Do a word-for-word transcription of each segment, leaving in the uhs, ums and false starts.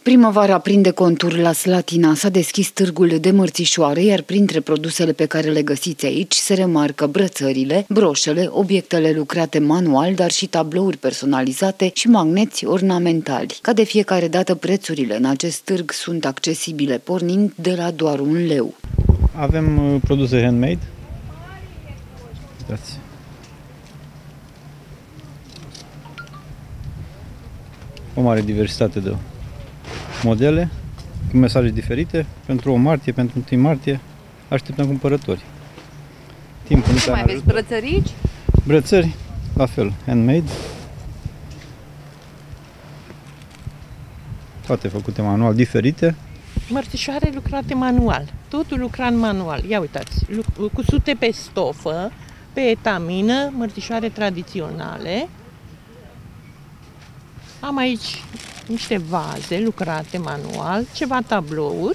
Primăvara prinde contur la Slatina, s-a deschis târgul de mărțișoare, iar printre produsele pe care le găsiți aici se remarcă brățările, broșele, obiectele lucrate manual, dar și tablouri personalizate și magneți ornamentali. Ca de fiecare dată, prețurile în acest târg sunt accesibile, pornind de la doar un leu. Avem produse handmade. Uitați. O mare diversitate de modele, cu mesaje diferite, pentru o martie, pentru întâi martie, așteptăm cumpărători. Timpul Ce mai aveți? Brățărici? Brățări, la fel, handmade. Toate făcute manual, diferite. Mărțișoare lucrate manual, totul lucrat manual. Ia uitați, cusute pe stofă, pe etamină, mărțișoare tradiționale. Am aici niște vaze lucrate manual, ceva tablouri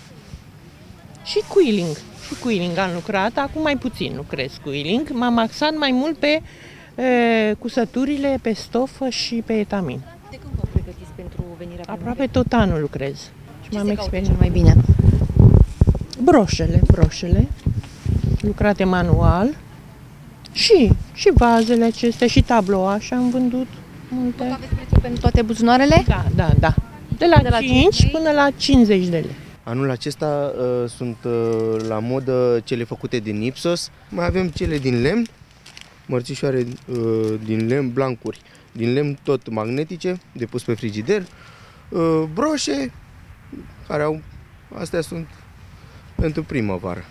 și quilling. Și quilling am lucrat, acum mai puțin lucrez quilling. M-am axat mai mult pe e, cusăturile pe stofă și pe etamin. De când vă pregătiți pentru venirea Aproape tot anul lucrez. Și ce m-am se caută experiment. cel mai bine? Broșele, broșele, lucrate manual și, și vazele acestea și tablouașe am vândut multe. Tot aveți prețuri pentru toate buzunarele? Da, da, da. De la, de la cinci până la cincizeci de lei. Anul acesta uh, sunt uh, la modă cele făcute din Ipsos. Mai avem cele din lemn, mărțișoare uh, din lemn, blancuri din lemn, tot magnetice, de pus pe frigider, uh, broșe, care au, astea sunt pentru primăvară.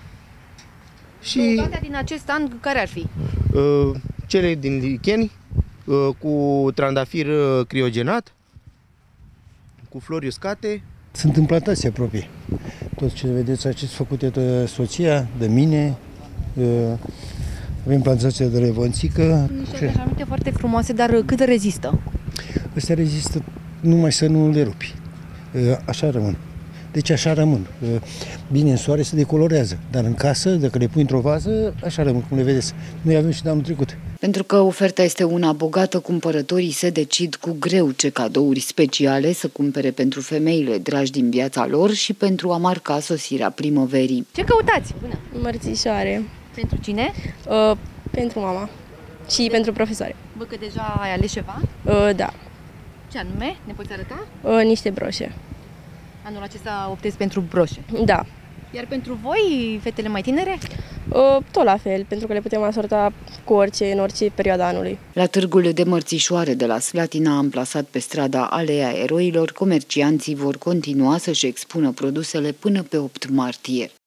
Și toate din acest an, care ar fi? Uh, cele din licheni, uh, cu trandafir uh, criogenat, cu flori uscate. Sunt în plantație proprie. Tot ce vedeți aici făcute de soția, de mine. Avem plantație de revănțică. Niște aranjamente foarte frumoase, dar cât rezistă? Astea rezistă numai să nu le rupi. Așa rămân. Deci așa rămân. Bine, în soare se decolorează, dar în casă, dacă le pui într-o vază, așa rămân, cum le vedeți. Noi avem și de anul trecut. Pentru că oferta este una bogată, cumpărătorii se decid cu greu ce cadouri speciale să cumpere pentru femeile dragi din viața lor și pentru a marca sosirea primăverii. Ce căutați? Bună! Mărțișoare. Pentru cine? Uh, pentru mama și de... pentru profesoare. Văd că deja ai ales ceva? Uh, da. Ce anume? Ne poți arăta? Uh, niște broșe. Anul acesta optezi pentru broșe? Da. Iar pentru voi, fetele mai tinere? Uh, tot la fel, pentru că le putem asorta cu orice, în orice perioadă anului. La târgul de mărțișoare de la Slatina, amplasat pe strada Aleea Eroilor, comercianții vor continua să-și expună produsele până pe opt martie.